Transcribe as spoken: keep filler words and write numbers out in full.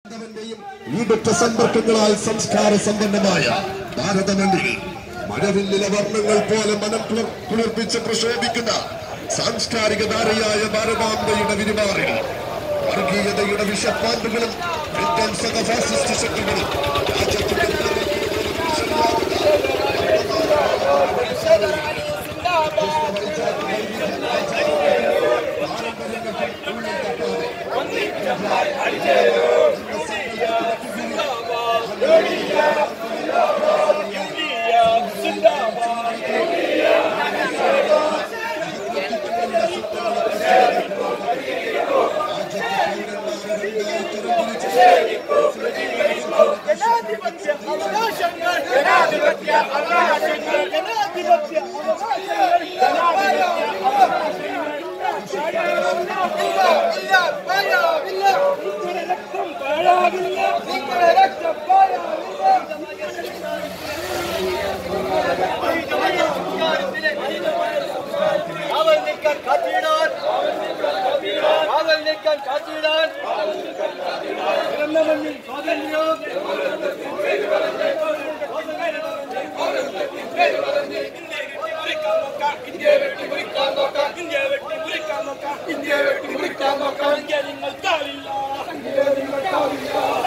ഈടുറ്റ സമ്പർക്കങ്ങളാൽ സംസ്കാര സമ്പന്നമായ ഭാരതമണ്ണിൽ മഴവില്ലിലെ വർണ്ണങ്ങൾ പോലെ മനം കുളിർപ്പിച്ച് പ്രക്ഷോഭിക്കുന്ന സാംസ്കാരിക ധാരയായ ഭാരതാംബയുടെ വിരിമാറിൽ വർഗീയതയുടെ വിഷപ്പാമ്പുകളും വിധ്വംസക ഫാസിസ്റ്റ് ശക്തികളും രാജ്യത്തിന്റെ ജനാധിപത്യ അവകാശങ്ങൾ ജനാധിപത്യ അവകാശങ്ങൾ ജനാധിപത്യ അവകാശങ്ങൾ ഇല്ല പാഴാവില്ല നിങ്ങളുടെ രക്തം പാഴാവില്ല നിങ്ങളുടെ രക്തം പാഴാവില്ല അവൾ നിൽക്കാൻ കാത്തിടാൻ അവൾ നിൽക്കാൻ കാത്തിടാൻ മണ്ണിൽ സ്വാതന്ത്ര്യം ഇന്ത്യ വെട്ടി മുറിക്കാൻ നോക്കാം ഇന്ത്യ വെട്ടി മുറിക്കാൻ നോക്കാം ഇന്ത്യ വെട്ടി മുറിക്കാൻ നോക്കാം ഇന്ത്യ നിങ്ങൾ താഴില്ല ഇന്ത്യ നിങ്ങൾ താഴില്ല